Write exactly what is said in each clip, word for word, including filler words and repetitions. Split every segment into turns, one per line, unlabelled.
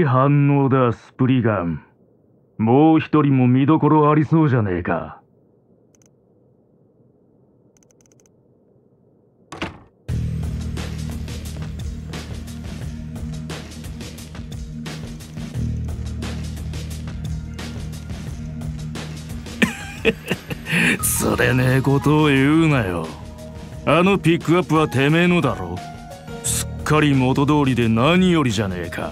反応だ、スプリガン。もう一人も見どころありそうじゃねえか。それねえことを言うなよ。あのピックアップはてめえのだろ。すっかり元通りで何よりじゃねえか。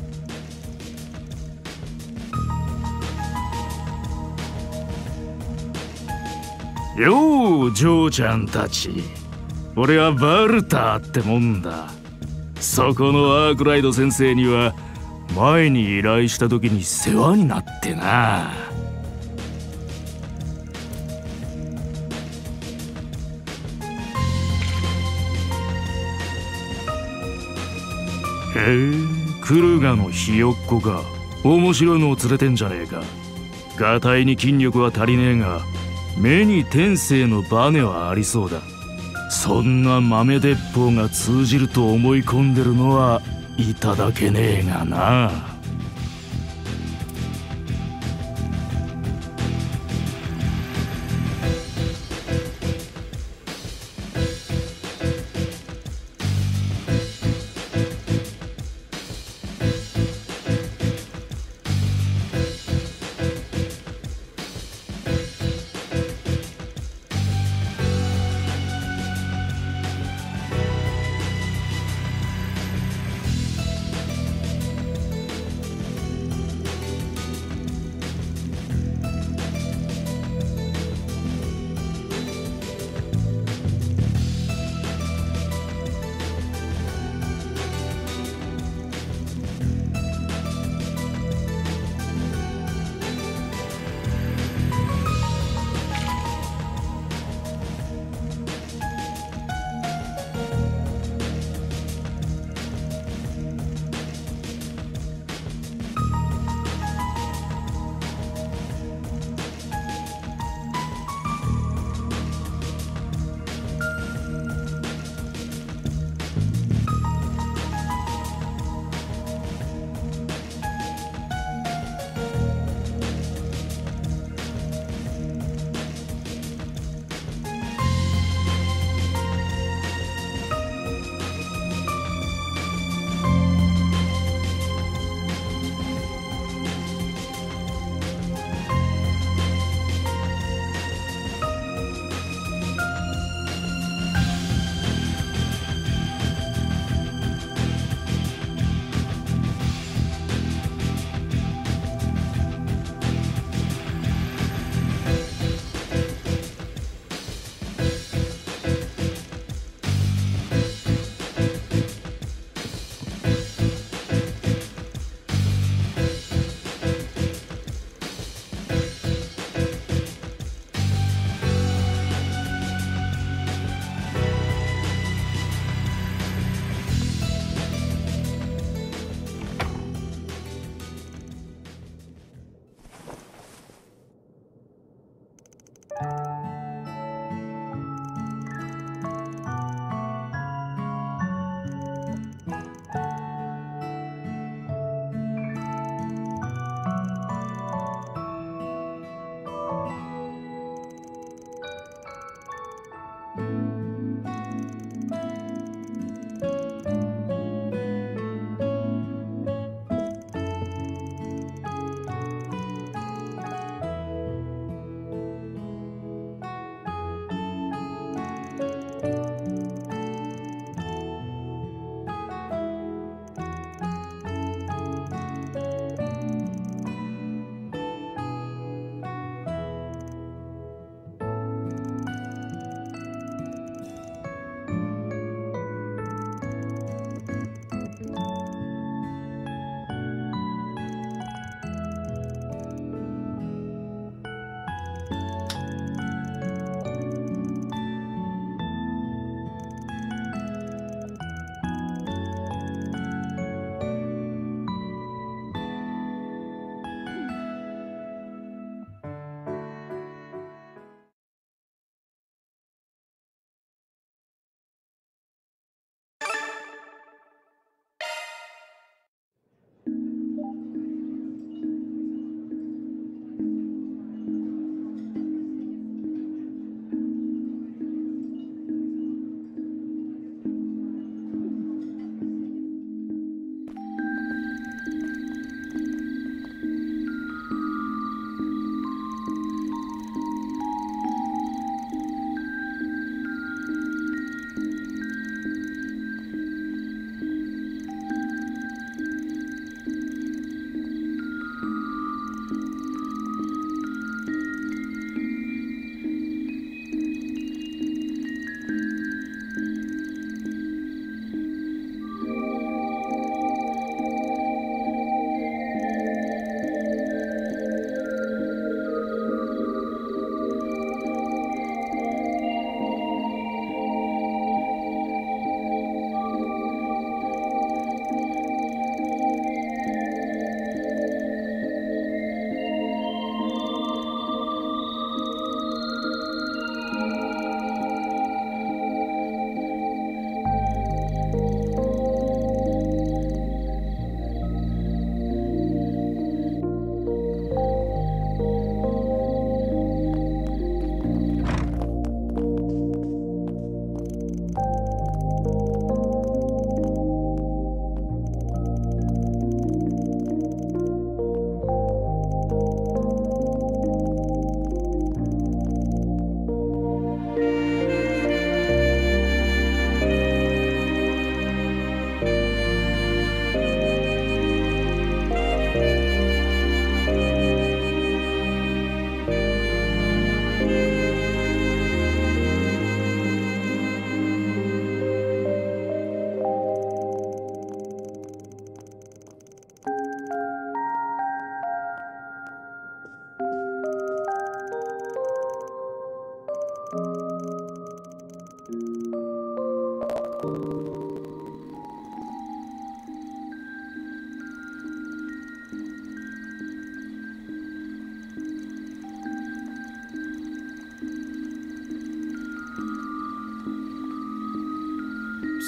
よう嬢ちゃんたち、俺はバルターってもんだ。そこのアークライド先生には前に依頼した時に世話になってな。へえ、クルガのひよっこか。面白いのを連れてんじゃねえか。ガタイに筋力は足りねえが目に天性のバネはありそうだ。そんな豆鉄砲が通じると思い込んでるのはいただけねえがな。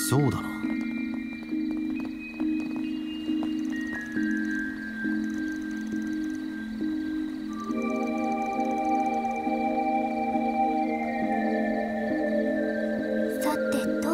そうだな。
さてと。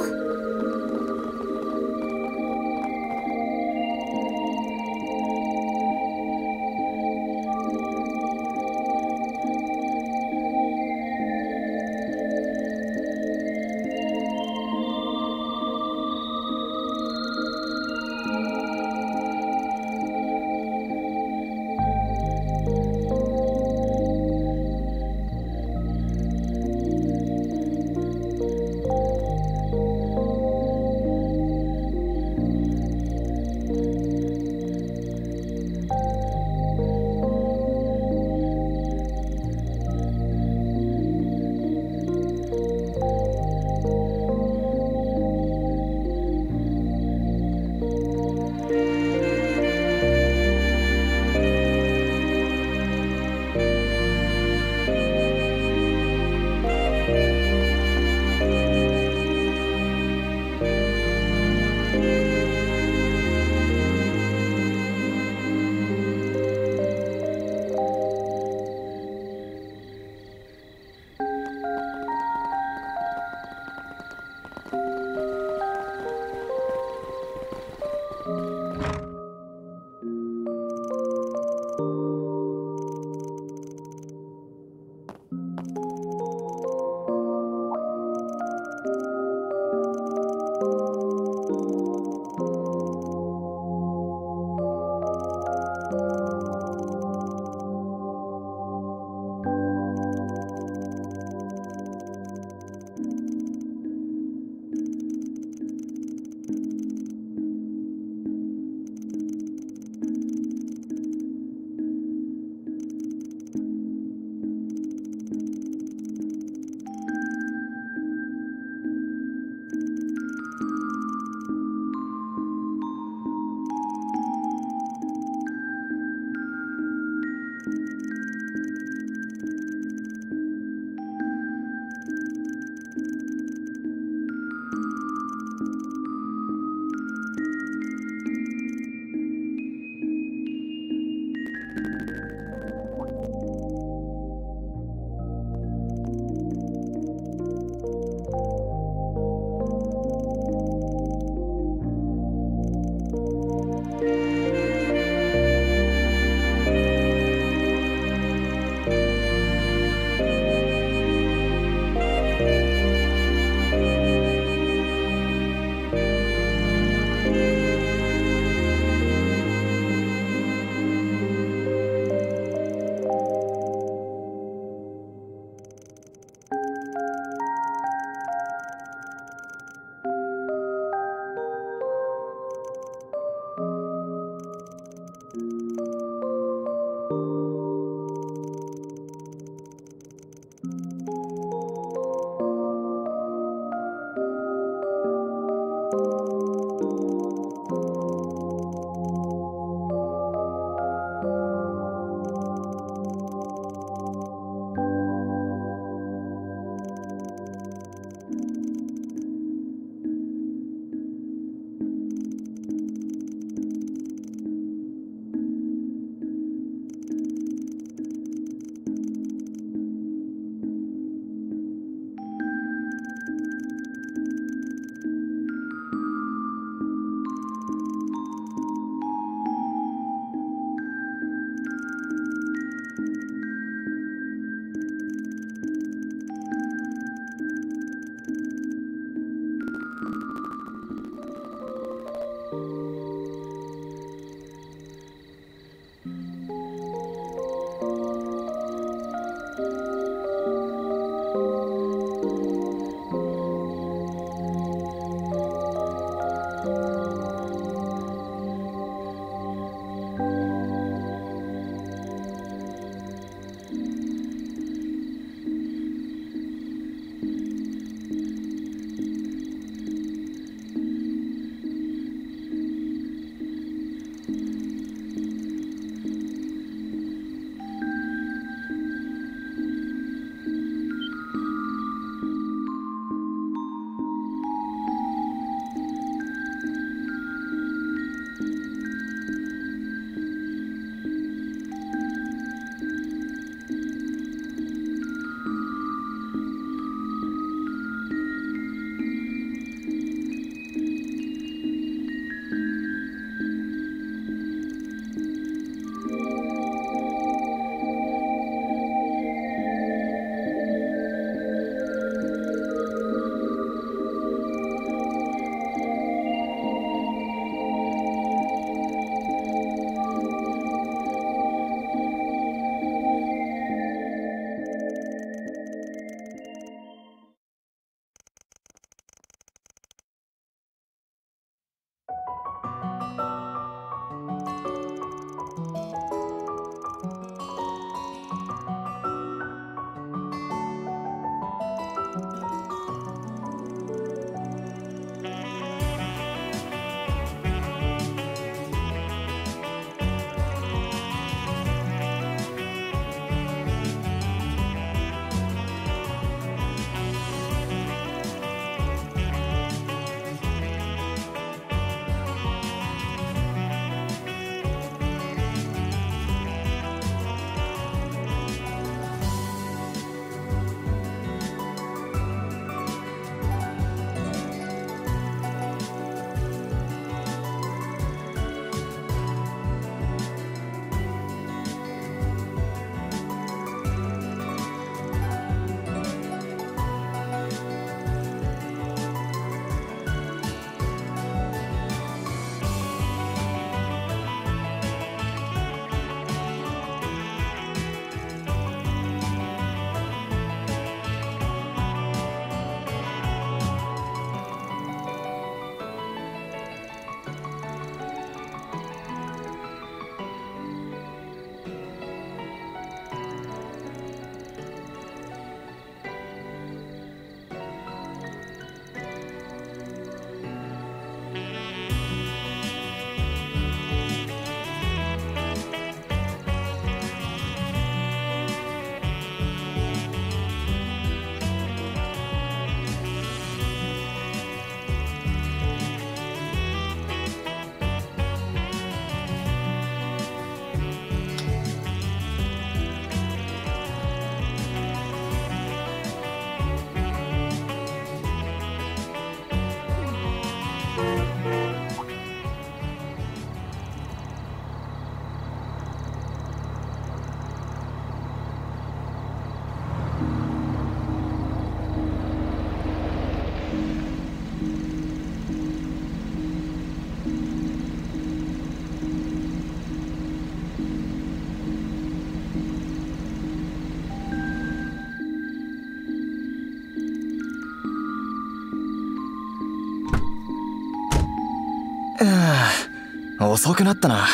遅くなったな。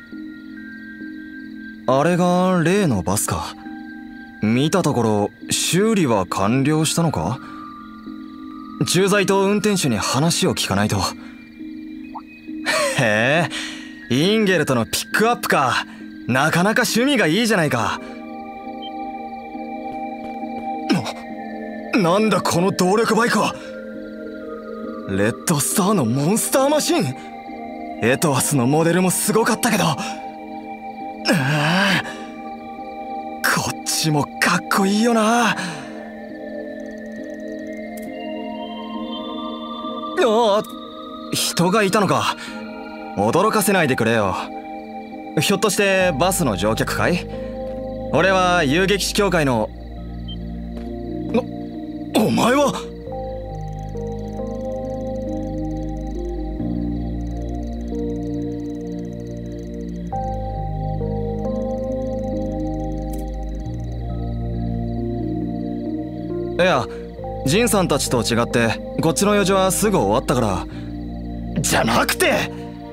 あれが例のバスか。見たところ修理は完了したのか。駐在と運転手に話を聞かないと。へえ、インゲルとのピックアップか。なかなか趣味がいいじゃないか。な、なんだこの動力バイクは。レッドスターのモンスターマシン。エトワスのモデルもすごかったけど、こっちもかっこいいよな。ああ、人がいたのか。驚かせないでくれよ。ひょっとしてバスの乗客かい？俺は遊撃士協会の。お、お前は。いや、ジンさんたちと違ってこっちの用事はすぐ終わったから。じゃなくて、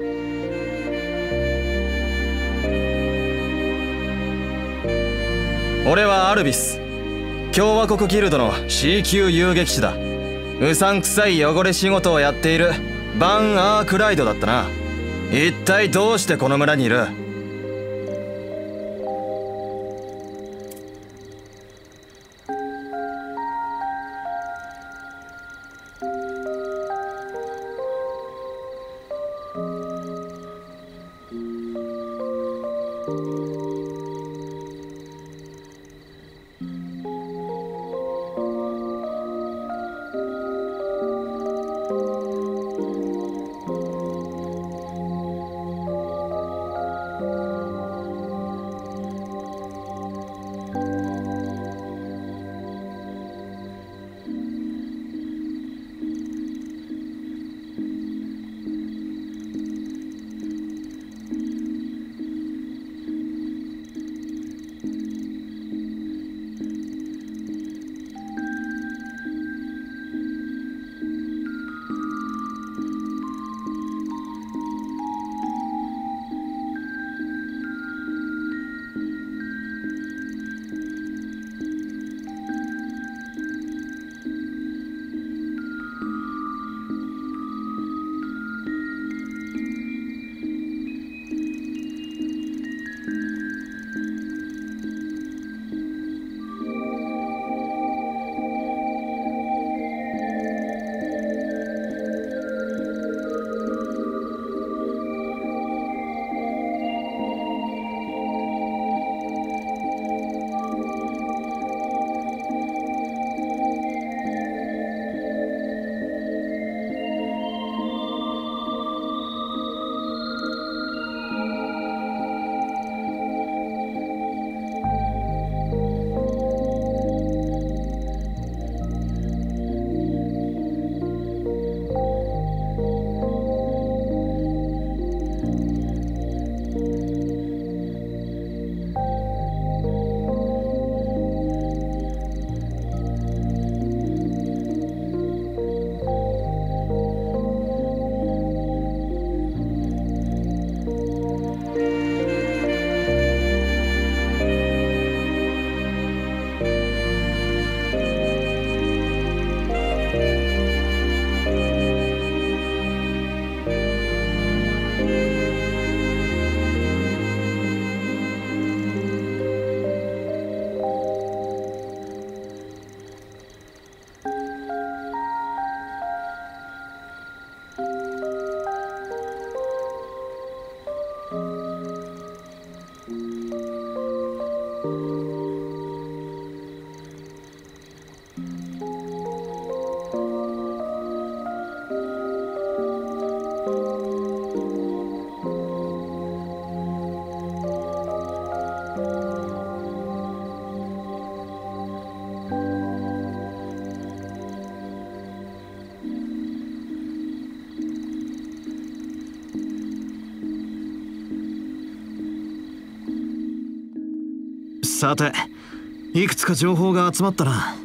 俺はアルビス、共和国ギルドの C 級遊撃士だ。うさんくさい汚れ仕事をやっているバン・アークライドだったな。一体どうしてこの村にいる？
さて、いくつか情報が集まったな。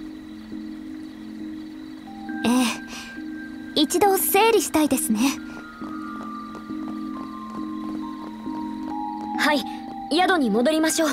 ええ、一度整理したいですね。
はい、宿に戻りましょう。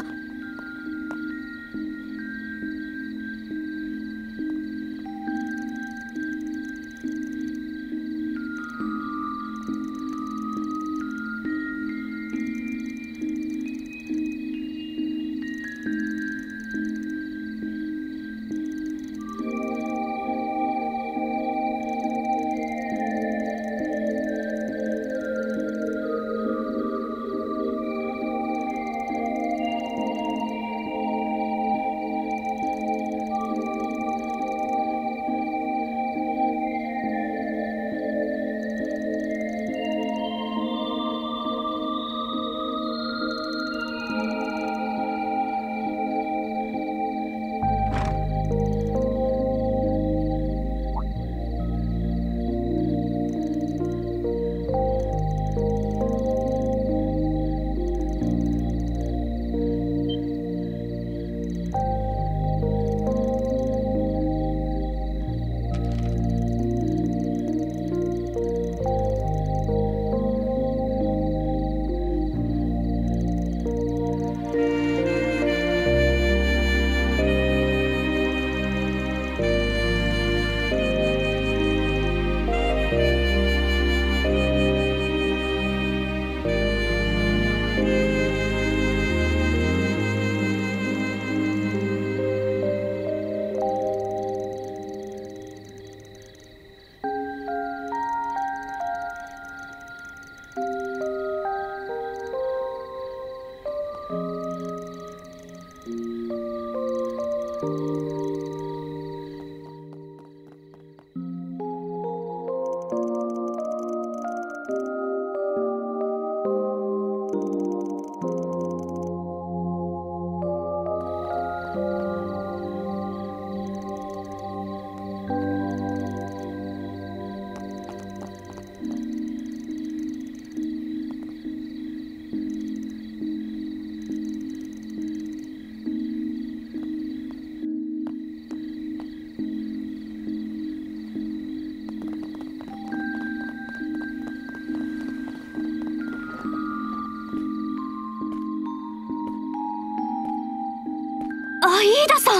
アイーダさん。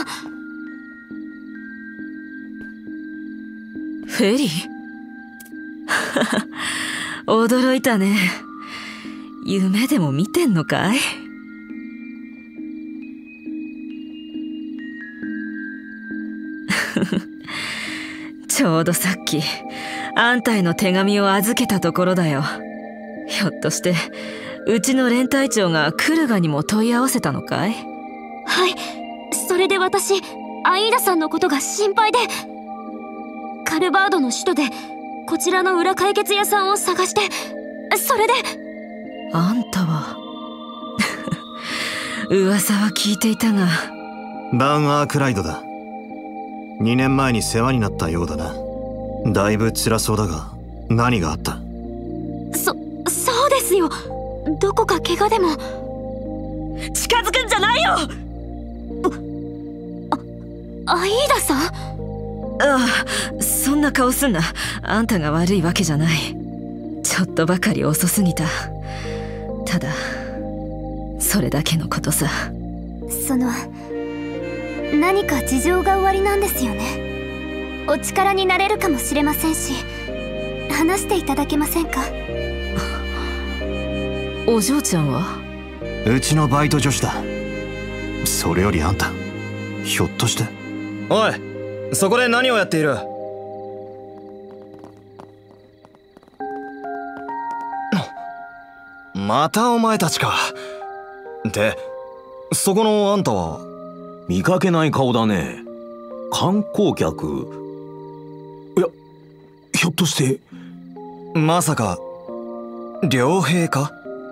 フェリー驚いたね。夢でも見てんのかい？ちょうどさっきあんたへの手紙を預けたところだよ。ひょっとしてうちの連隊長がクルガにも問い合わせたのかい？
はい、それで私アイーダさんのことが心配で、カルバードの首都でこちらの裏解決屋さんを探して、それで。
あんたは噂は聞いていたが。
バン・アークライドだ。にねんまえに世話になったようだな。だいぶ辛そうだが何があった？
そ、そうですよ。どこか怪我でも。
近づくんじゃないよ。
あ、アイーダさん？
ああ、そんな顔すんな。あんたが悪いわけじゃない。ちょっとばかり遅すぎた。ただそれだけのことさ。
その何か事情がおありなんですよね。お力になれるかもしれませんし、話していただけませんか？
お嬢ちゃんは？
うちのバイト女子だ。それよりあんた、ひょっとして。
おい、そこで何をやっている？またお前たちか。で、そこのあんたは？
見かけない顔だね。観光客？いや、ひょっとして。
まさか良平か？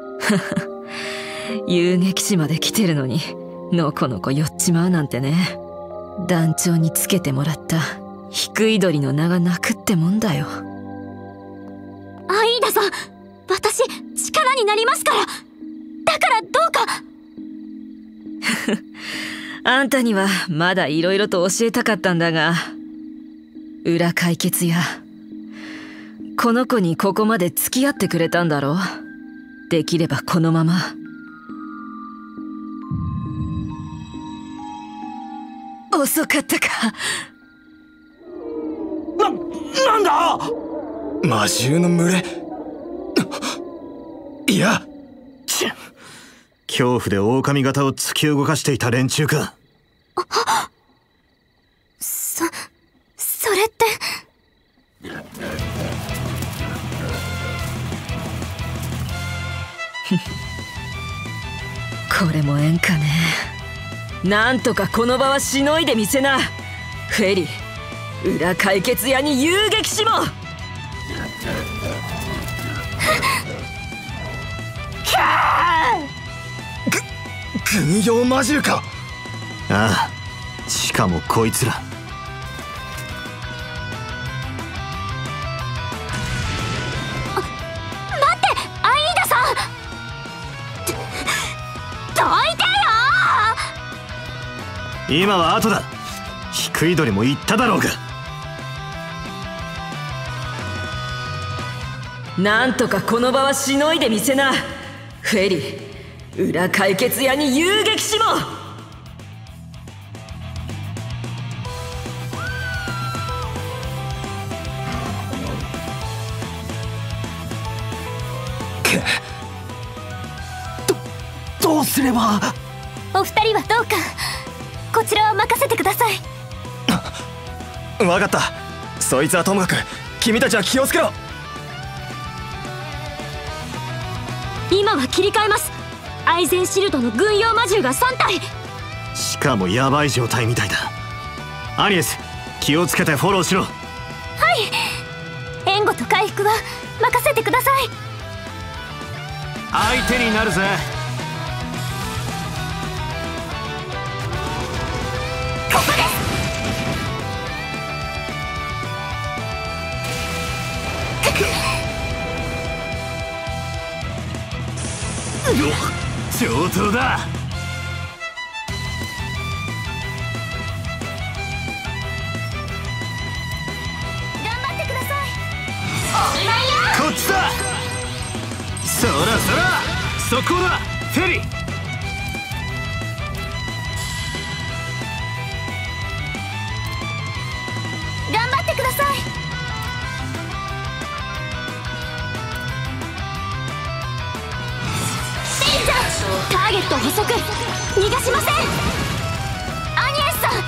遊撃士まで来てるのにのこのこ寄っちまうなんてね。団長につけてもらったヒクイドリの名が泣くってもんだよ。
アイーダさん、私力になりますから。だからどうか。
あんたにはまだいろいろと教えたかったんだが、裏解決やこの子にここまで付き合ってくれたんだろう。できればこのまま遅かったか。
な、なんだ。
魔獣の群れ。いや、
恐怖で狼型を突き動かしていた連中か。
そそれって
これも縁かね。なんとかこの場はしのいでみせな。フェリー、裏解決屋に遊撃しも。
軍用魔獣か。
ああ、しかもこいつら。
待って、アイーダさん。どいてよ。
今は後だ。低い鳥も言っただろうが。
なんとかこの場はしのいでみせな。フェリー、裏解決屋に遊撃しも。
どどうすれば。
お二人はどうかこちらを任せてください。
分かった。そいつはともかく君たちは気をつけろ。
今は切り替えます。アイゼンシルドの軍用魔獣がさん体。
しかもヤバい状態みたいだ。アニエス、気をつけてフォローしろ。
はい、援護と回復は任せてください。
相手になるぜ。
ここです。
上等だ。
頑張ってください。
こっちだ。そらそら、そこだフェリー。
頑張ってください。
ターゲット捕捉、逃がしません。
アニエスさん、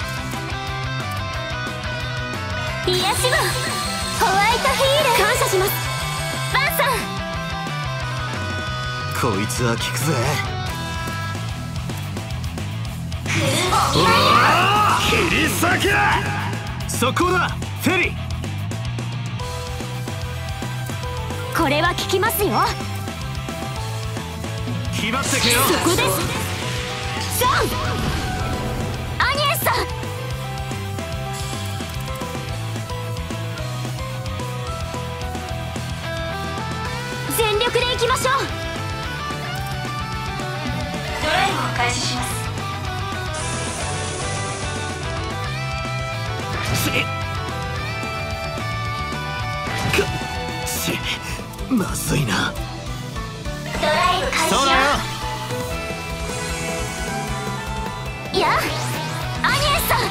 癒やしもホワイトヒール
感謝します。
バンさん、
こいつは効くぜ。
切り裂け。そこだフェリー。
これは効きますよ。
決まってけよ。
そこです。さん、
アニエスさん、
全力でいきましょう。
ドライブを開始します。
しまずいな。
ドライブ開始よ。
そうだよ。
いや、アニエスさん、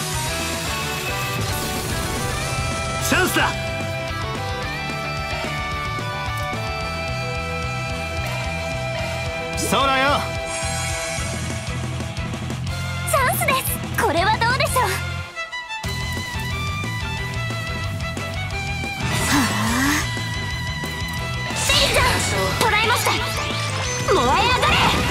チャンスだ。そうだよ。
チャンスです。これはどうでしょう。
捕らえました。燃え上がれ。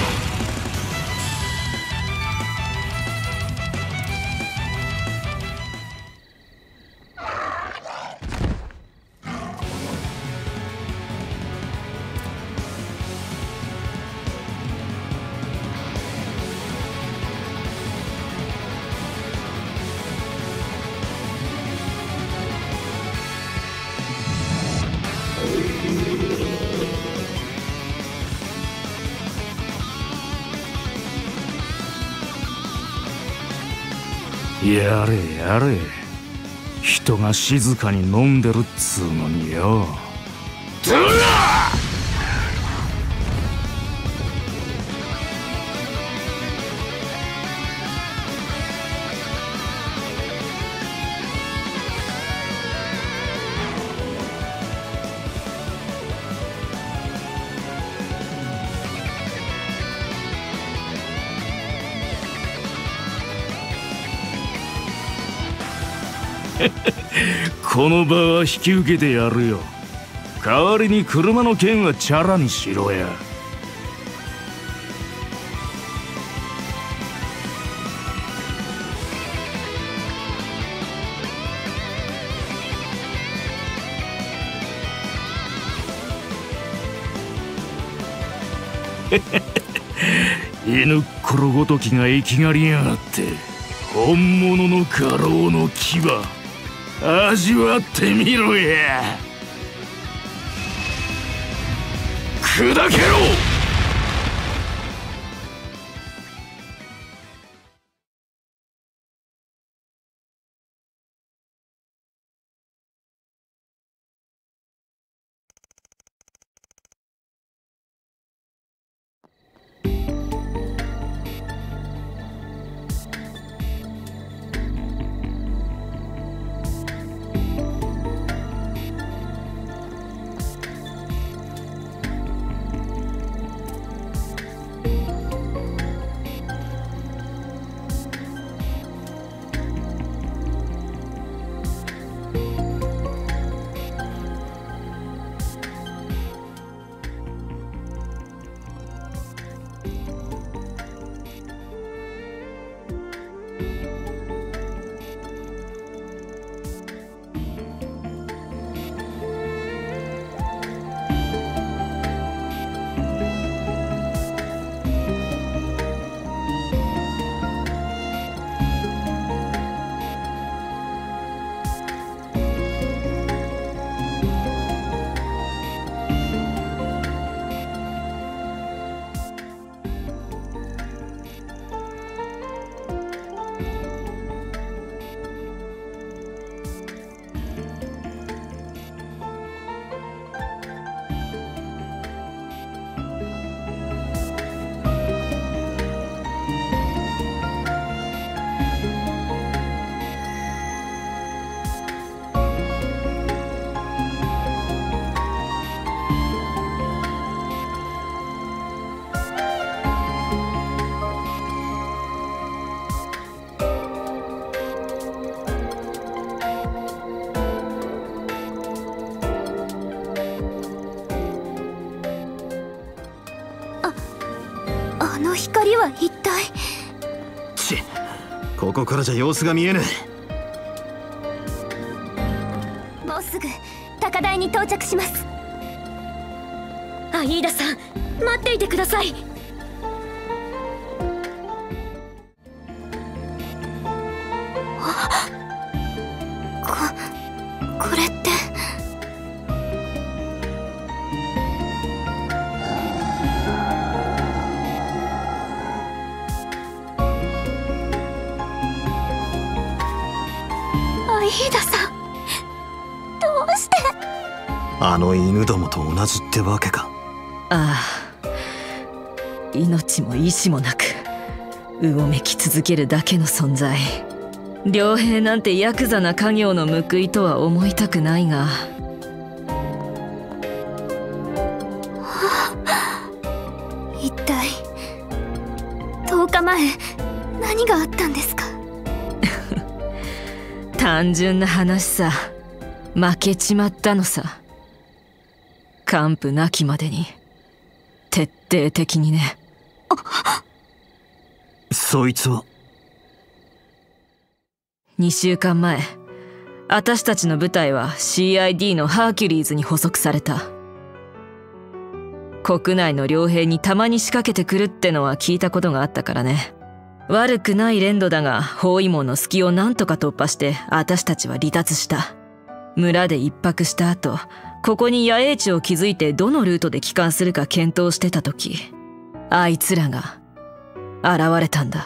やれやれ、人が静かに飲んでるっつうのによ。ドラこの場は引き受けてやるよ。代わりに車の件はチャラにしろや。犬っころごときが生きがりやがって、本物の家老の牙味わってみろや。砕けろ。
あの光は一体。
ちっ、ここからじゃ様子が見えぬ。
もうすぐ高台に到着します。
アイーダさん、待っていてください。
ここれって。
アイーダさん、どうして。
あの犬どもと同じってわけか。
ああ、命も意志もなくうごめき続けるだけの存在。良平なんてヤクザな家業の報いとは思いたくないが、
一体とおかまえ何があったんですか。
単純な話さ。負けちまったのさ。完膚なきまでに、徹底的にね。
そいつは。
にしゅうかんまえ、私たちの部隊は シーアイディー のハーキュリーズに捕捉された。国内の傭兵にたまに仕掛けてくるってのは聞いたことがあったからね。悪くない連度だが、包囲網の隙をなんとか突破して私たちは離脱した。村で一泊した後、ここに野営地を築いてどのルートで帰還するか検討してた時、あいつらが現れたんだ。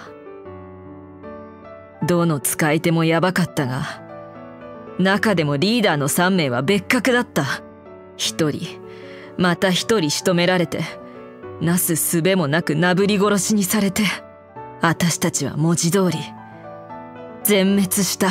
どの使い手もヤバかったが、中でもリーダーのさんめいは別格だった。一人また一人仕留められて、なすすべもなくなぶり殺しにされて、私たちは文字通り全滅した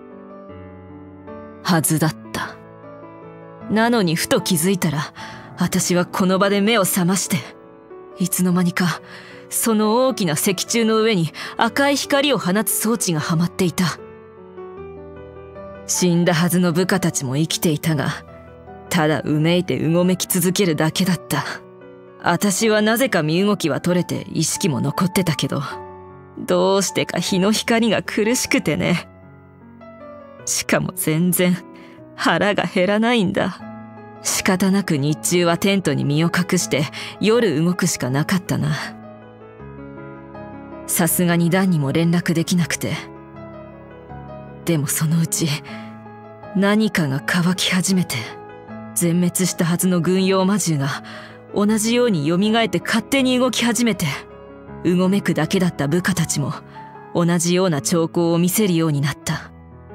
はずだった。なのにふと気づいたら、私はこの場で目を覚まして、いつの間にかその大きな石柱の上に赤い光を放つ装置がはまっていた。 死んだはずの部下たちも生きていたが、ただうめいてうごめき続けるだけだった。私はなぜか身動きは取れて意識も残ってたけど、どうしてか日の光が苦しくてね。しかも全然腹が減らないんだ。仕方なく日中はテントに身を隠して夜動くしかなかったな。さすがにダンにも連絡できなくて。でもそのうち何かが乾き始めて、全滅したはずの軍用魔獣が同じように蘇って勝手に動き始めて、うごめくだけだった部下たちも同じような兆候を見せるようになった。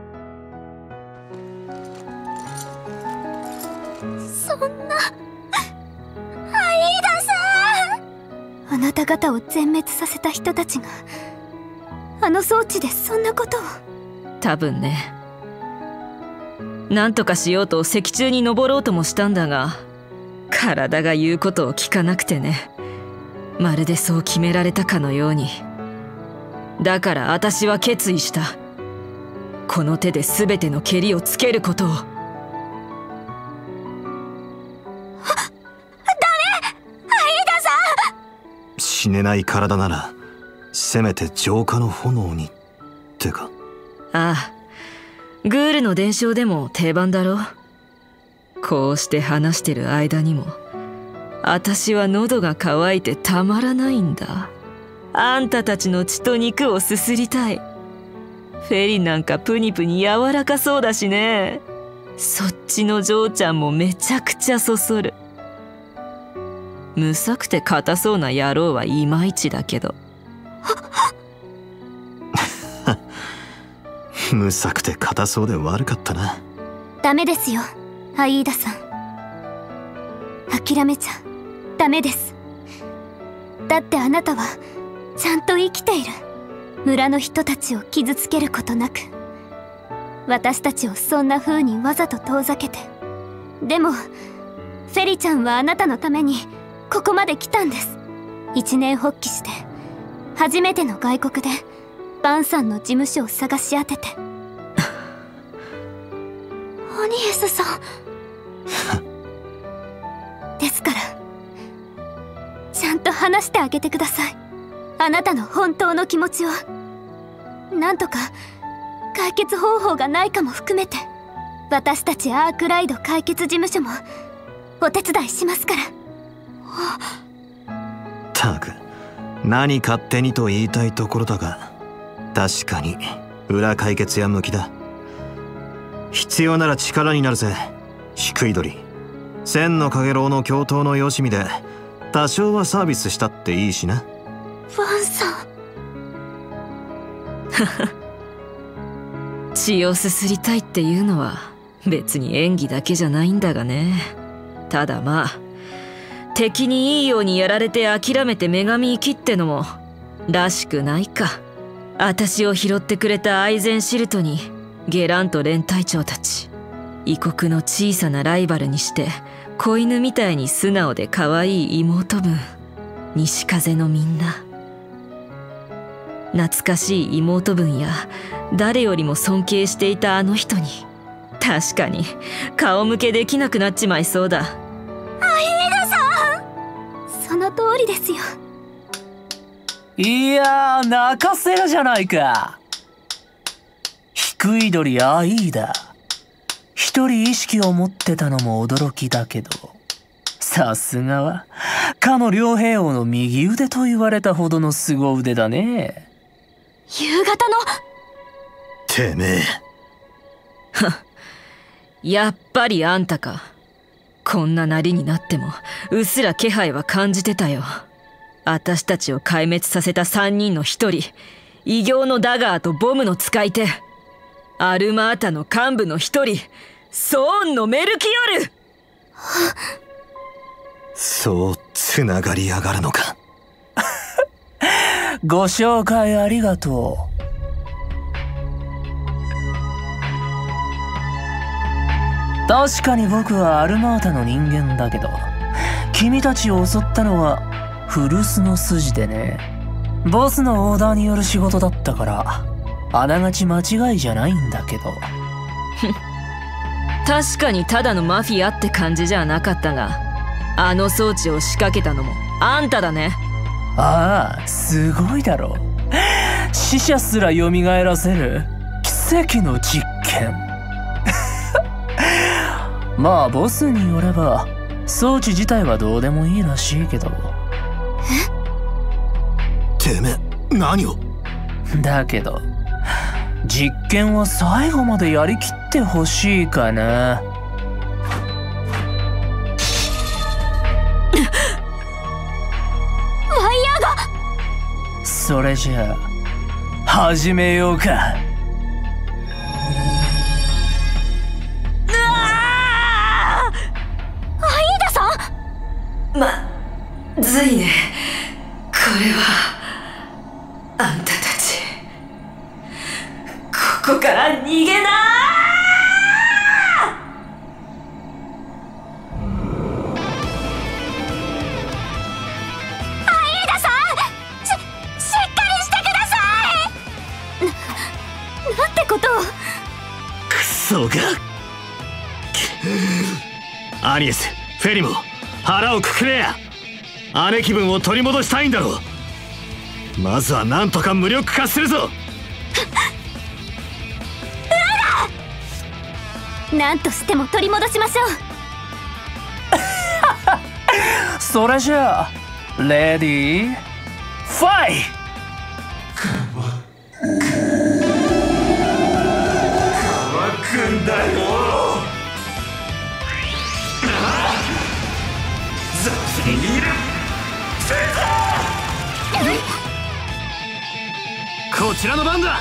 そんな、アイーダさん、あなた方を全滅させた人たちがあの装置でそんなことを。
多分ね。なんとかしようと石柱に登ろうともしたんだが、体が言うことを聞かなくてね。まるでそう決められたかのように。だから私は決意した。この手で全てのけりをつけることを。ダメ！
アイーダさん！
死ねない体ならせめて浄化の炎にってか。
ああ、グールの伝承でも定番だろ。こうして話してる間にも私は喉が渇いてたまらないんだ。あんたたちの血と肉をすすりたい。フェリなんかプニプニ柔らかそうだしね。そっちの嬢ちゃんもめちゃくちゃそそる。むさくて硬そうな野郎はいまいちだけど。
むさくて硬そうで悪かったな。
ダメですよ、アイーダさん。諦めちゃダメです。だってあなたはちゃんと生きている。村の人たちを傷つけることなく、私たちをそんな風にわざと遠ざけて。でもフェリちゃんはあなたのためにここまで来たんです。一年発起して初めての外国でバンさんの事務所を探し当てて。アニエスさん。ですからちゃんと話してあげてください。あなたの本当の気持ちを。なんとか解決方法がないかも含めて、私たちアークライド解決事務所もお手伝いしますから。
たく何勝手にと言いたいところだが、確かに裏解決や向きだ。必要なら力になるぜ、低い鳥。千のかげろうの共闘のよしみで多少はサービスしたっていいしな。
バンさん。
血をすすりたいっていうのは別に演技だけじゃないんだがね。ただまあ敵にいいようにやられて諦めて女神生きってのもらしくないか。私を拾ってくれたアイゼンシルトにゲラント連隊長たち、異国の小さなライバルにして子犬みたいに素直で可愛い妹分、西風のみんな、懐かしい妹分や誰よりも尊敬していたあの人に確かに顔向けできなくなっちまいそうだ。
アイーダさん。その通りですよ。
いやー、泣かせるじゃないか。低い鳥アイーダ、一人意識を持ってたのも驚きだけど、さすがはかの両兵王の右腕と言われたほどの凄腕だね。
夕方の
てめえ。
やっぱりあんたか。こんななりになってもうっすら気配は感じてたよ。私たちを壊滅させた三人の一人、異形のダガーとボムの使い手、アルマータの幹部の一人、ソーンのメルキオル。
そうつながりやがるのか。
ご紹介ありがとう。確かに僕はアルマータの人間だけど、君たちを襲ったのは古巣の筋でね。ボスのオーダーによる仕事だったからあながち間違いじゃないんだけど。
確かにただのマフィアって感じじゃなかったが、あの装置を仕掛けたのもあんただね。
ああ、すごいだろ。死者すら蘇らせる奇跡の実験。まあボスによれば装置自体はどうでもいいらしいけど。
てめえ何を。
だけど実験は最後までやりきってほしいかな。
ワイヤーが。
それじゃあ始めようか。
うわー、アイーダさん。
まずいね。これはあんたたちここから逃げなー。
クソが。アニエス、フェリモ、腹をくくれや。姉気分を取り戻したいんだろう。まずはなんとか無力化するぞ。
何としても取り戻しましょ
う。それじゃあレディーファイト。
んだよ。雑にいる
こちらの番だ。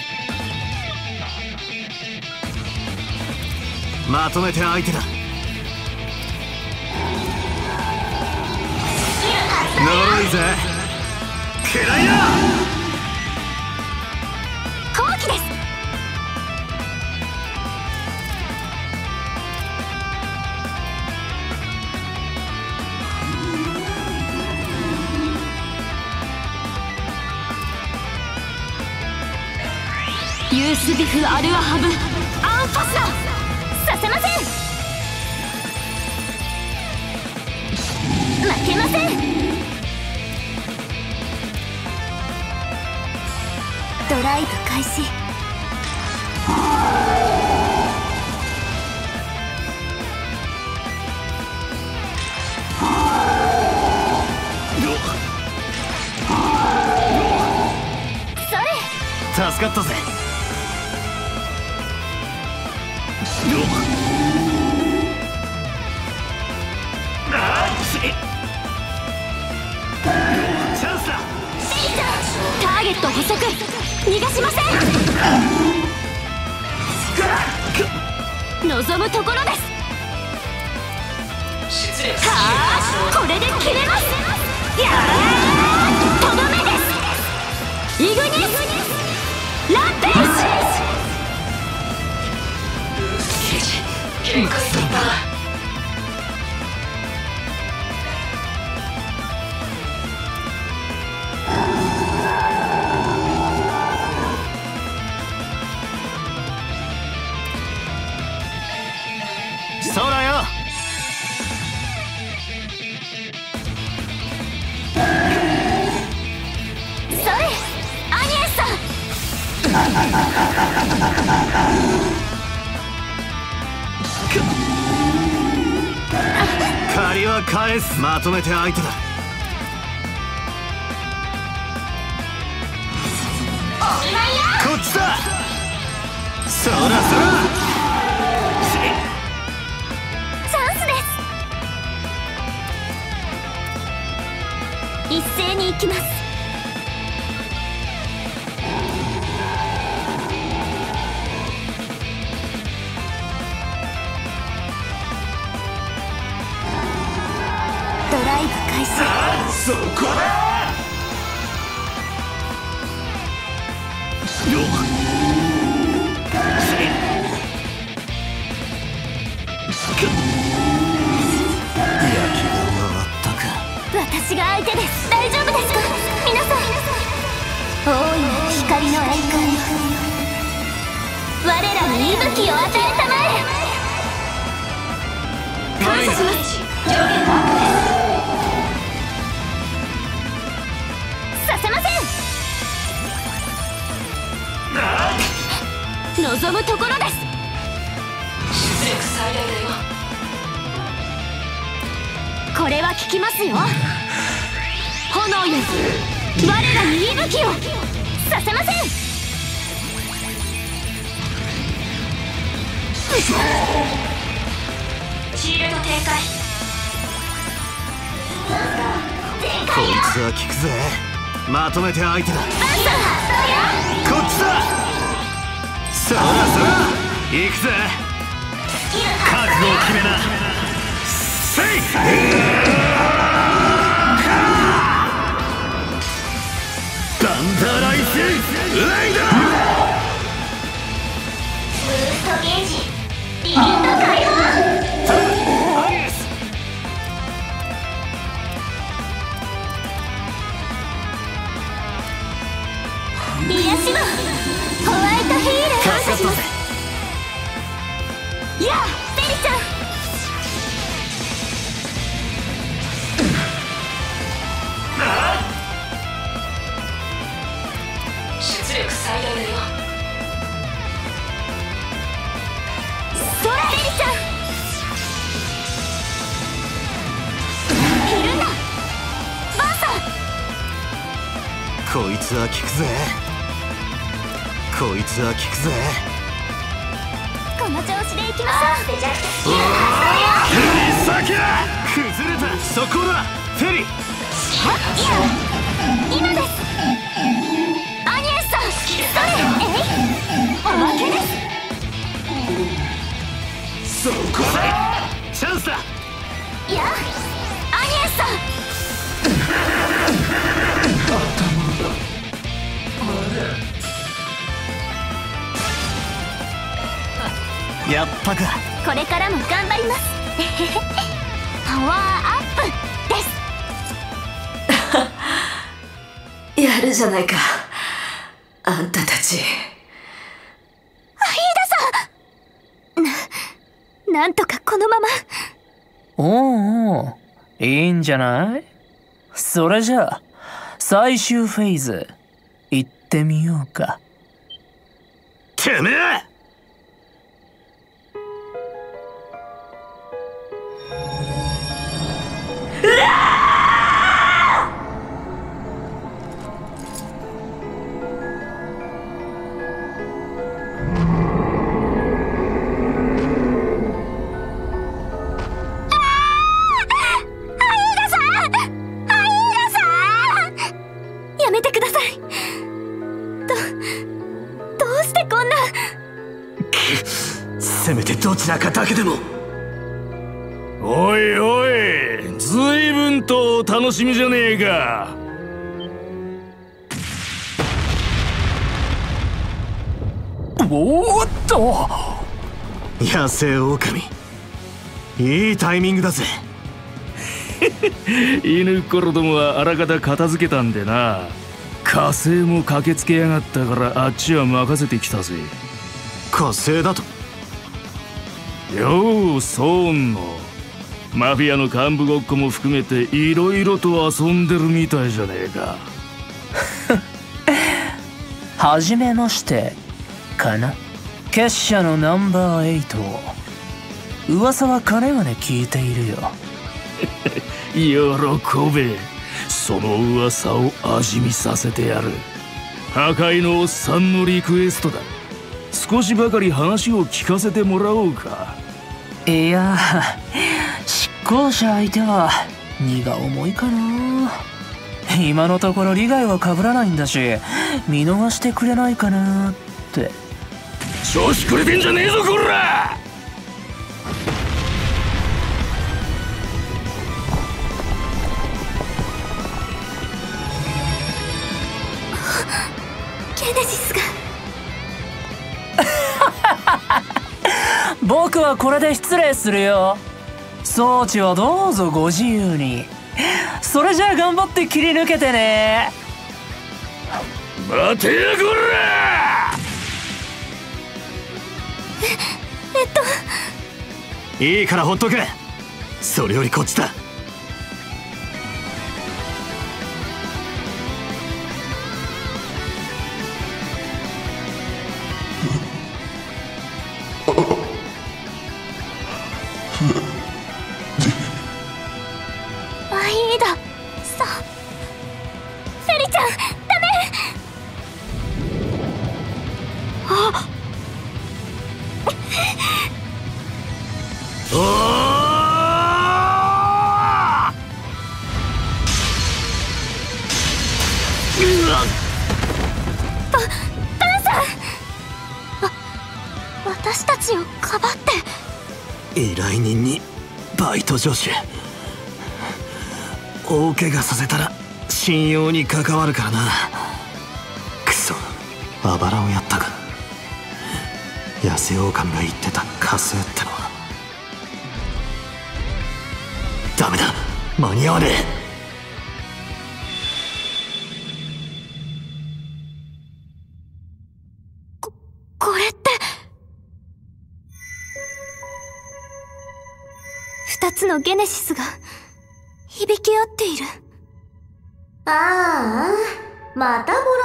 まとめて相手だ。呪いぜ。くらいな。
好機です。
ユースビフアルアハブアンファスナ
させません。負けません。ドライブ開始。
それ助かったぜ。チャンスだ。
ターゲット捕捉。逃がしません。望むところです。はあ、これで切れます。やー、とどめです。イグニスランページ。
そらよ。
それアニエスさん。
借りは返す。まとめて相手だ。こっちだ。そらそら。
チャンスです。一斉に行きます。ドライブ開始。
そこだ。
私が相手です。大丈夫ですか皆さん。大いなる光の栄冠よ。 我らに息吹を与えたまえ。感謝します。上下のアップです。させません。望むところです。
出力最大だよ。
これは効きますよ。炎よ、我らに息吹をさせません。
シールド展開。
こいつは効くぜ。まとめて相手だ。こっちだ。さあさあ行くぜ。覚悟を決めな。せいバンダーライスレイダー。
ブーストゲージリミット解放。リアシモホワイトヒール感謝します。やあベリちゃん。
出力最大だよ。
それベリちゃん。いるんだバーサ
こいつは効くぜ。こいつは効くぜ。
この調子でいきましょう。
崩れた。速攻だフェリー。
今です。アニエスさんそれえいおまけです。
そこだチャンスだ。
やアニエスさん。
やったか。
これからも頑張ります。パワーアップです。
やるじゃないかあんたたち。
アイーダさん。な、なんとかこのまま。
おうおう、いいんじゃない？それじゃあ最終フェーズ行ってみようか。
てめえ
やめてください。ど、どうしてこんな。
せめてどちらかだけでも。
おいおい、随分と楽しみじゃねえか。
おーっと
野生狼、いいタイミングだぜ。
犬っころどもはあらかた片付けたんでな。火星も駆けつけやがったからあっちは任せてきたぜ。
火星だと。
ようソーンのマフィアの幹部ごっこも含めていろいろと遊んでるみたいじゃねえか。
はじめましてかな。結社のナンバーエイト。噂はかねがね聞いているよ。
喜べ、その噂を味見させてやる。破壊のおっさんのリクエストだ。少しばかり話を聞かせてもらおうか。
いや、執行者相手は荷が重いかな。今のところ利害は被らないんだし、見逃してくれないかなって。
調子くれてんじゃねえぞこら。
ケネシスが。
僕はこれで失礼するよ。装置をどうぞご自由に。それじゃあ頑張って切り抜けてね。
待てやこら。
えっ
といいからほっとけ。それよりこっちだ。
アイーダさん、フェリちゃん、ダメ。あ
おーうわっ
バ、バンさん。わ、私たちをかばって。
依頼人にバイト助手。大怪我させたら信用に関わるからな。クソ、あばらをやったか。野生狼が言ってた火星ってのは。ダメだ、間に合わねえ。
こ、これって二つのゲネシスが響き合っている。
ああ、またボロボロね。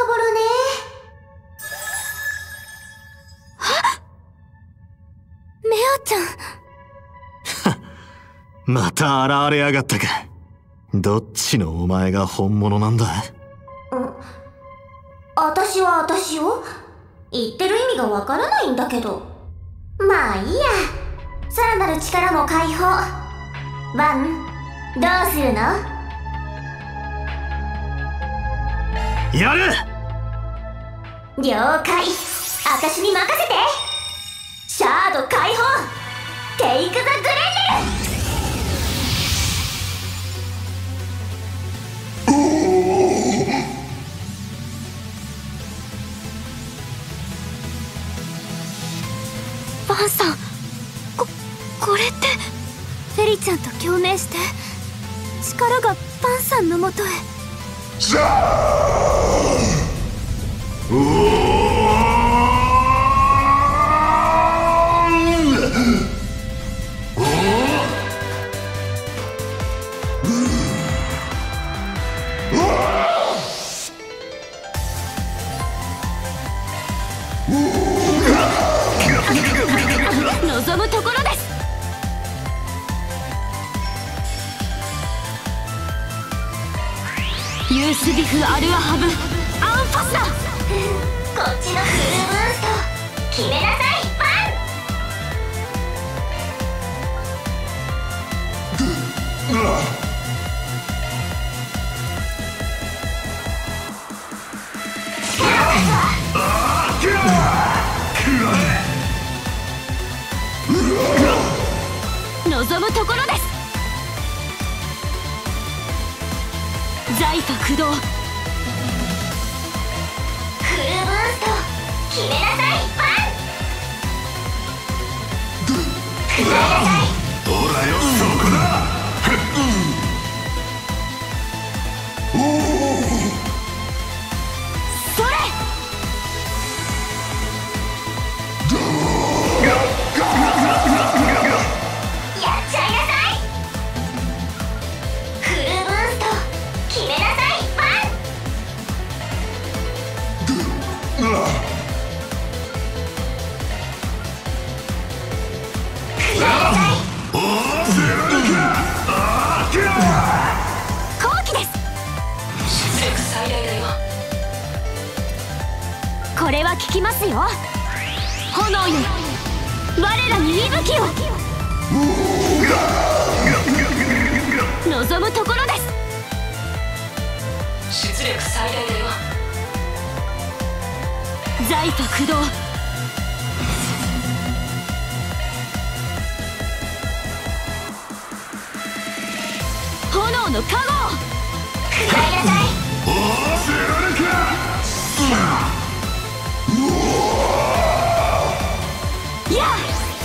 あ、メアちゃん。
また現れやがったか。どっちのお前が本物なんだ。
私は私よ。言ってる意味がわからないんだけど。まあいいや。さらなる力も解放。バン、どうするの？
やる！
了解。私に任せて。シャード解放。テイクザグレンデル。
バンさん、こ、これって。フェリちゃんと共鳴して力がバンさんのもとへ。
望むところです。ユースビフアルアハブアンファスナ。
こっちのフルブースト決めなさい、バ
ン。望むところです。ザイファ駆動。
フルブースト決めなさい、バン。くらいなさい。
ほらよ、そこだ。
それ。
やっちゃいなさい。フルブースト決めなさい、バン。くらいなさい。
好奇です。
出力最大だよ。
これは効きますよ。炎よ、我らに息吹を。望むところです。
出力最大だよ。
ザイファ駆動。炎の加護。
くらいなさい。
やあ。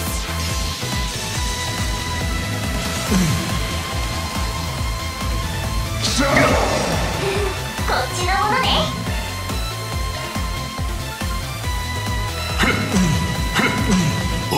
こっちのものね。
お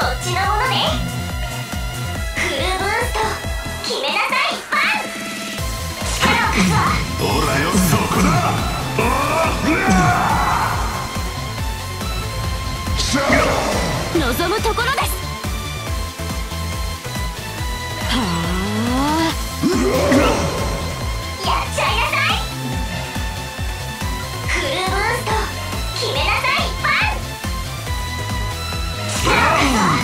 っちのものね。フルブースト決めなさい。バン力を貸すわ。
ほらよ、そこだ。
望むところです。はあ、
やっちゃいなさい。フルブースト決めなさい。バン力を貸すわ。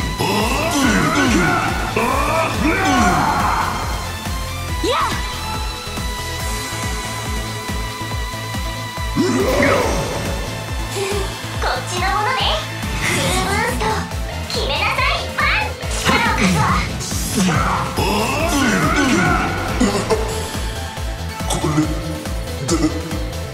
やあ、
こっちのものね。フルブースト決めなさい。バン力を貸すわ。
これで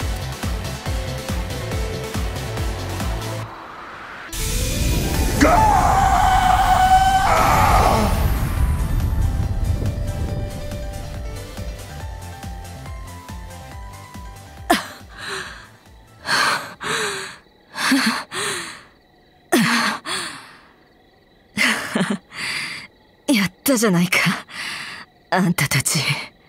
やったじゃないか、あんたたち。
アイ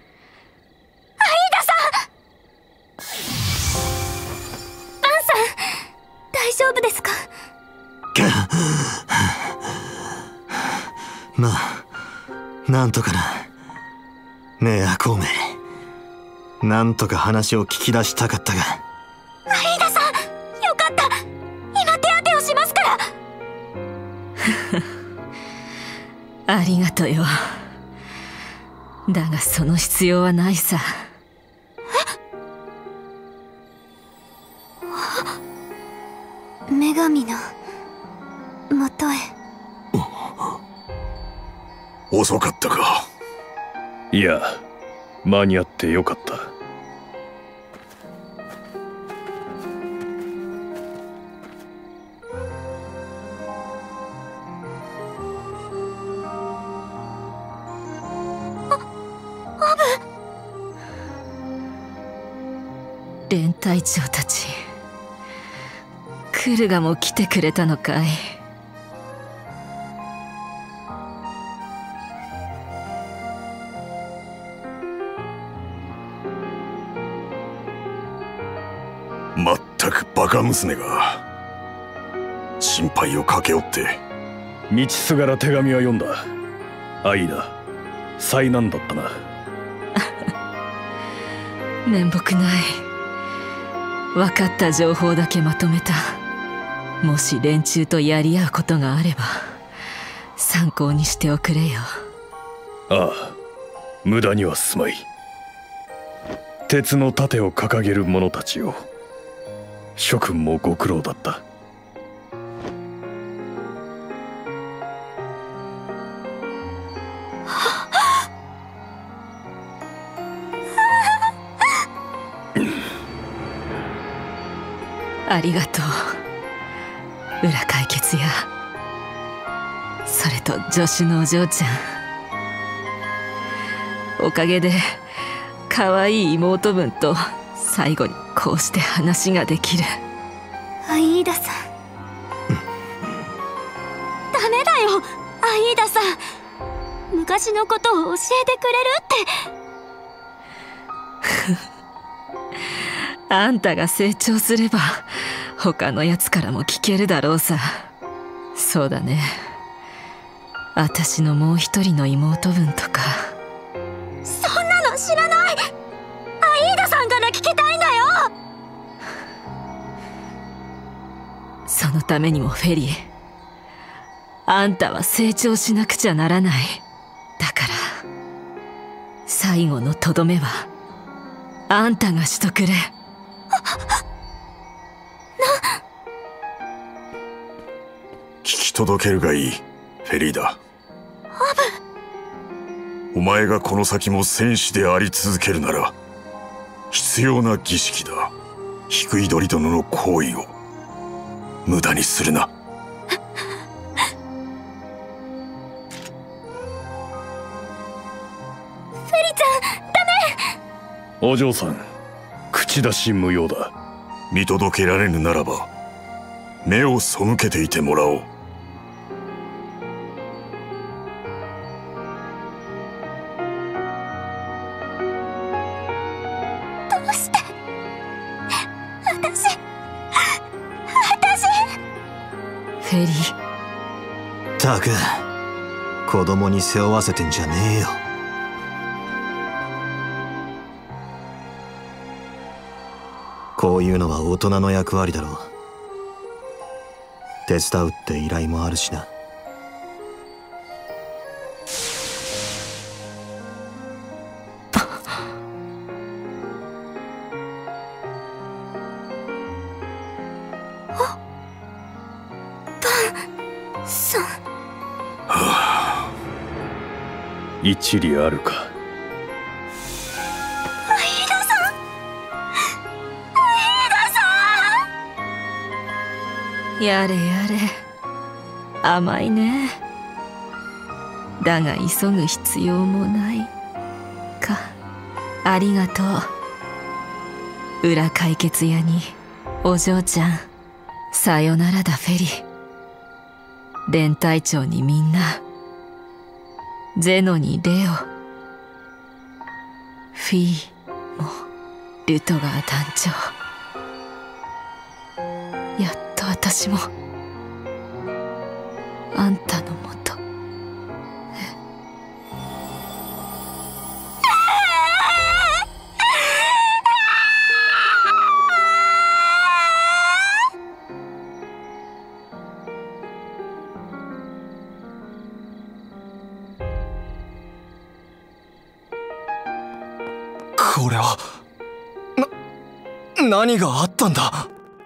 ダさん、バンさん、大丈夫ですか？
まあなんとかな。ねえアコウメ、なんとか話を聞き出したかったが。
アイダさん、よかった。今手当てをしますから。
ありがとよ。だがその必要はないさ。
女神の元へ。
遅かったか。
いや、間に合ってよかった。
連隊長たち、クルガも来てくれたのかい。
まったくバカ娘が心配をかけおって。
道すがら手紙は読んだ。アイダ、災難だったな。
面目ない。分かった情報だけまとめた。もし連中とやり合うことがあれば参考にしておくれよ。
ああ、無駄にはすまい。鉄の盾を掲げる者たちよ、諸君もご苦労だった。
ありがとう、裏解決や。それと助手のお嬢ちゃん、おかげで可愛い妹分と最後にこうして話ができる。
アイーダさん。
ダメだよ、アイーダさん。昔のことを教えてくれるって。
あんたが成長すれば他のやつからも聞けるだろうさ。そうだね、私のもう一人の妹分とか。
そんなの知らない。アイーダさんから聞きたいんだよ。
そのためにもフェリー、あんたは成長しなくちゃならない。だから最後のとどめはあんたがしとくれ。
聞き届けるがいい、フェリーダ。お前がこの先も戦士であり続けるなら必要な儀式だ。ヒクイドリ殿の行為を無駄にするな。
フェリちゃん、ダメ。
お嬢さん、口出し無用だ。
見届けられぬならば目を背けていてもらおう。
フェリー。
たく子供に背負わせてんじゃねえよ。こういうのは大人の役割だろう。手伝うって依頼もあるしな。
一理あるか。
アイダさん、アイダさん。
やれやれ、甘いね。だが急ぐ必要もないか。ありがとう。裏解決屋にお嬢ちゃん、さよならだフェリー。連隊長にみんな、ゼノにレオ、フィーもルトガー団長。やっと私もあんたのもと。
これはな何があったんだ。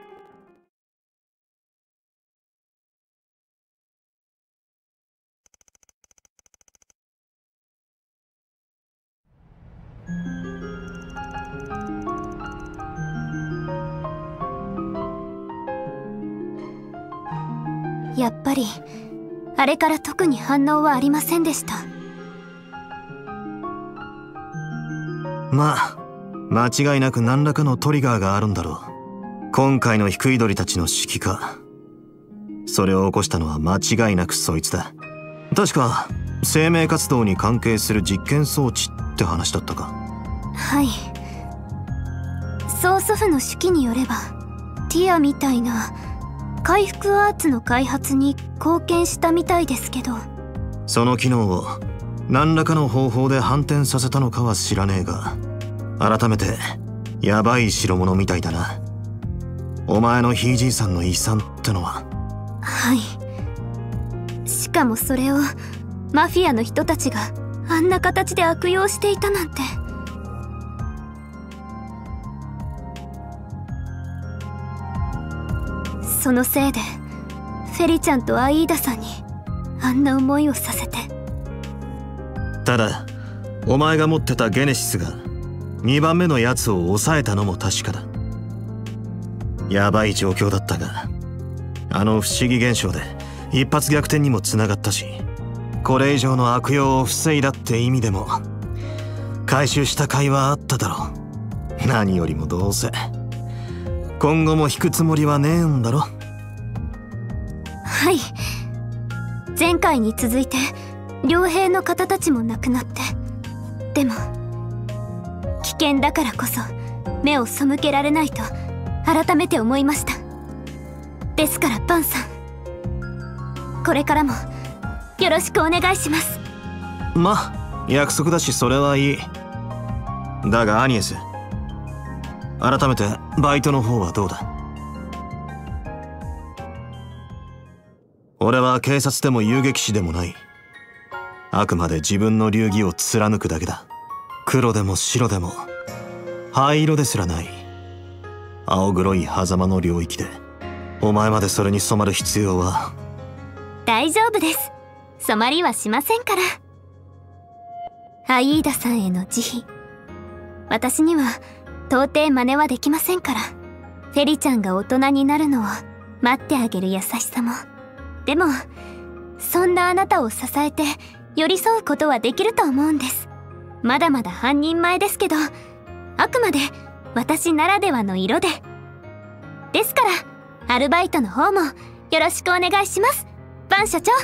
やっぱりあれから特に反応はありませんでした。
まあ間違いなく何らかのトリガーがあるんだろう。今回のヒクイドリたちの指揮か。それを起こしたのは間違いなくそいつだ。確か生命活動に関係する実験装置って話だったか。
はい。曽祖父の手記によればティアみたいな回復アーツの開発に貢献したみたいですけど、
その機能を何らかの方法で反転させたのかは知らねえが、改めてヤバい代物みたいだな。お前のひいじいさんの遺産ってのは。
はい。しかもそれをマフィアの人たちがあんな形で悪用していたなんて。そのせいでフェリちゃんとアイーダさんにあんな思いをさせて。
ただお前が持ってたゲネシスがにばんめのやつを抑えたのも確かだ。やばい状況だったが、あの不思議現象で一発逆転にもつながったし、これ以上の悪用を防いだって意味でも回収した甲斐はあっただろう。何よりもどうせ今後も引くつもりはねえんだろ。
はい。前回に続いて傭兵の方たちも亡くなって、でも危険だからこそ目を背けられないと改めて思いました。ですからバンさん、これからもよろしくお願いします。
ま、約束だしそれはいい。だがアニエス、改めてバイトの方はどうだ。俺は警察でも遊撃士でもない。あくまで自分の流儀を貫くだけだ。黒でも白でも灰色ですらない青黒い狭間の領域でお前までそれに染まる必要は。
大丈夫です。染まりはしませんから。アイーダさんへの慈悲、私には到底真似はできませんから。フェリちゃんが大人になるのを待ってあげる優しさも。でもそんなあなたを支えて寄り添うことはできると思うんです。まだまだ半人前ですけど、あくまで私ならではの色で。ですからアルバイトの方もよろしくお願いします、バン社長。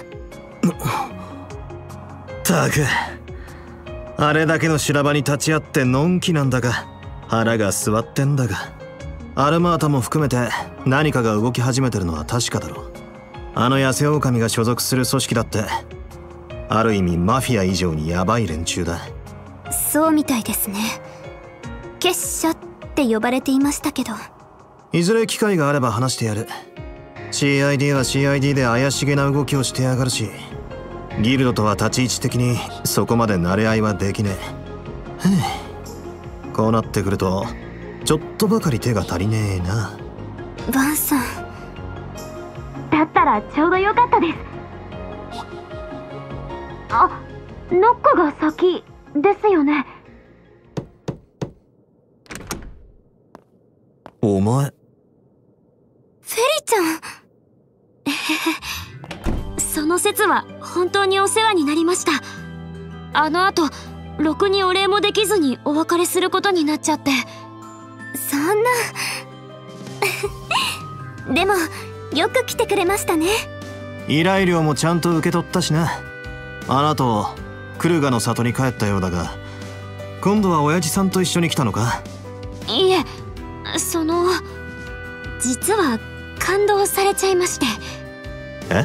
たく、あれだけの修羅場に立ち会ってのんきなんだが腹が据わってんだが、アルマータも含めて何かが動き始めてるのは確かだろう。 あの痩せ狼が所属する組織だってある意味マフィア以上にヤバい連中だ。
そうみたいですね。結社って呼ばれていましたけど。
いずれ機会があれば話してやる。 シーアイディー は シーアイディー で怪しげな動きをしてやがるし、ギルドとは立ち位置的にそこまで慣れ合いはできねえ。ふぅ、こうなってくるとちょっとばかり手が足りねえな。
バンさん。
だったらちょうどよかったです。あ、ノックが先ですよね。
お前。
フェリちゃん。
その説は本当にお世話になりました。あの後ろくにお礼もできずにお別れすることになっちゃって。
そんなでもよく来てくれましたね。
依頼料もちゃんと受け取ったしな。あの後クルガの里に帰ったようだが、今度は親父さんと一緒に来たのか？
いえ、その実は感動されちゃいまして。
え？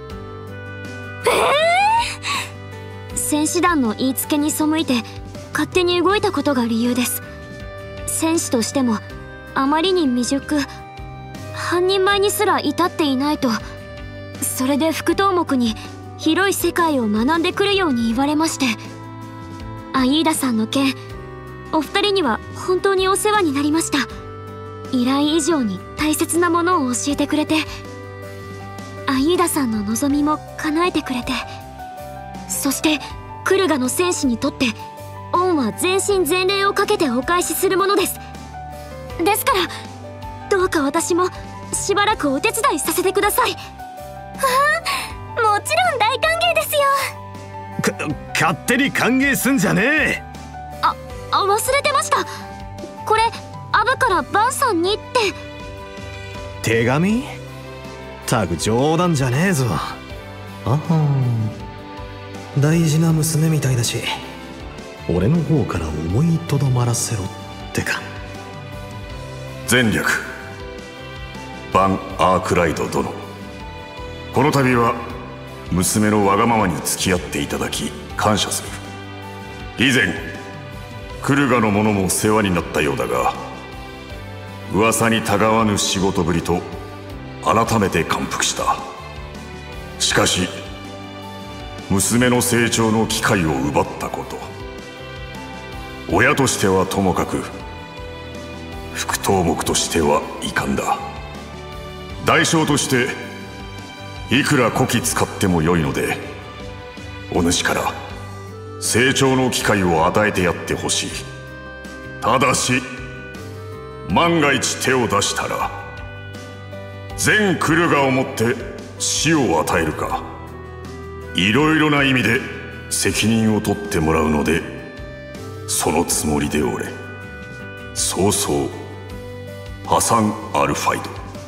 えー、戦士団の言いつけに背いて勝手に動いたことが理由です。戦士としてもあまりに未熟、半人前にすら至っていないと、それで副頭目に広い世界を学んでくるように言われまして。アイーダさんの件、お二人には本当にお世話になりました。依頼以上に大切なものを教えてくれて、アイーダさんの望みも叶えてくれて、そしてクルガの戦士にとって恩は全身全霊をかけてお返しするものです。ですからどうか私もしばらくお手伝いさせてください。
はあ、もちろん大歓迎ですよ。
か勝手に歓迎すんじゃねえ。
あ、あ、忘れてました。これアブからバンさんにって。
手紙？たく冗談じゃねえぞ。あはん、大事な娘みたいだし、俺の方から思いとどまらせろってか。
前略バン・アークライド殿、この度は娘のわがままに付き合っていただき感謝する。以前クルガの者も世話になったようだが、噂にたがわぬ仕事ぶりと改めて感服した。しかし娘の成長の機会を奪ったこと、親としてはともかく副頭目としては遺憾だ。代償としていくらこき使ってもよいので、お主から成長の機会を与えてやってほしい。ただし万が一手を出したら全クルガをもって死を与えるか、いろいろな意味で責任を取ってもらうので、そのつもりでおれ。そうそう、ハサン・アルファイド。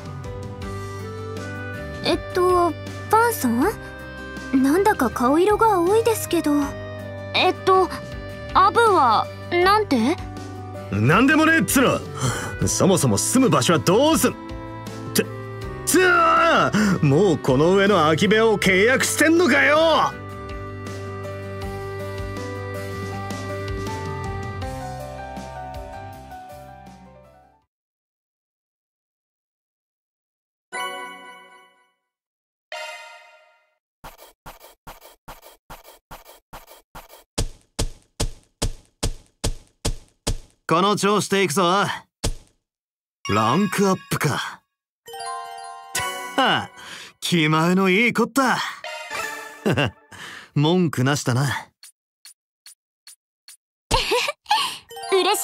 えっとバンさん、なんだか顔色が青いですけど。
えっとアブはなんて？
なんでもねえっつの。そもそも住む場所はどうすんってつあ、もうこの上の空き部屋を契約してんのかよ。この調子でいくぞ。ランクアップか。はあ、気前のいいこった。文句なしだな。
嬉しいです。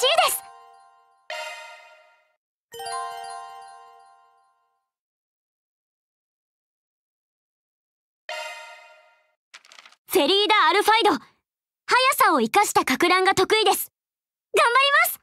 フェリーダ・アルファイド、速さを生かしたかく乱が得意です。頑張ります。